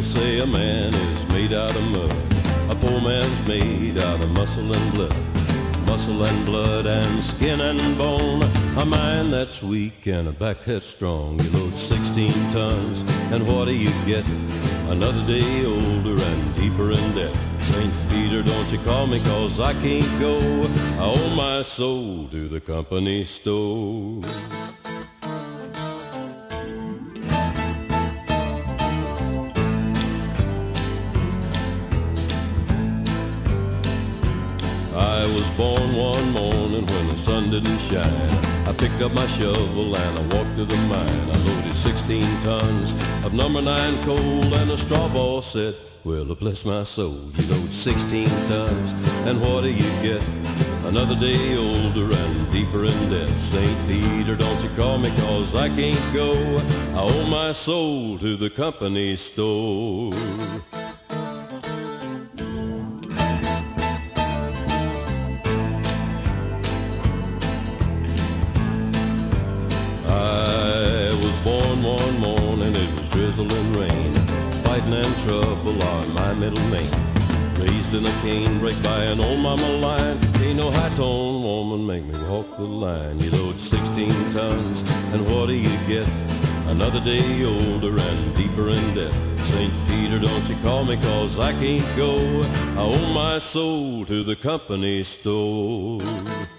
say a man is made out of mud. A poor man's made out of muscle and blood. Muscle and blood and skin and bone. A mind that's weak and a back that's strong. You load 16 tons and what do you get? Another day older and deeper in debt. St. Peter, don't you call me 'cause I can't go. I owe my soul to the company store. I was born one morning when the sun didn't shine. I picked up my shovel and I walked to the mine. I loaded 16 tons of number 9 coal, and the straw boss said, well, bless my soul, you load 16 tons, and what do you get? Another day older and deeper in debt. St. Peter, don't you call me 'cause I can't go. I owe my soul to the company store. I was born one morning, it was drizzling rain. Fighting and trouble are my middle name. Raised in a cane break by an old mama line. Ain't no high-tone woman make me walk the line. You load 16 tons, and what do you get? Another day older and deeper in debt. St. Peter, don't you call me 'cause I can't go. I owe my soul to the company store.